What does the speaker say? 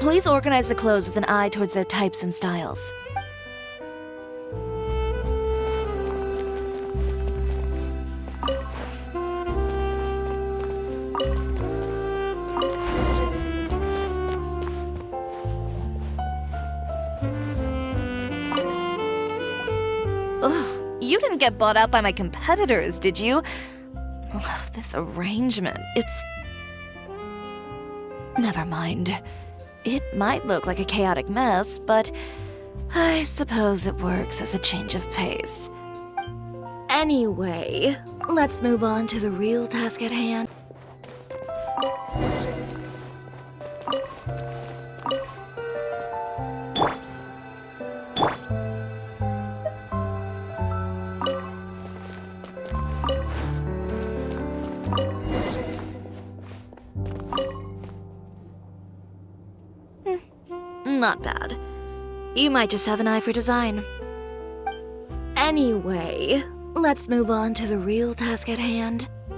Please organize the clothes with an eye towards their types and styles. Ugh, you didn't get bought out by my competitors, did you? Ugh, this arrangement, it's... Never mind. It might look like a chaotic mess, but I suppose it works as a change of pace. Anyway, let's move on to the real task at hand. Not bad. You might just have an eye for design. Anyway, let's move on to the real task at hand.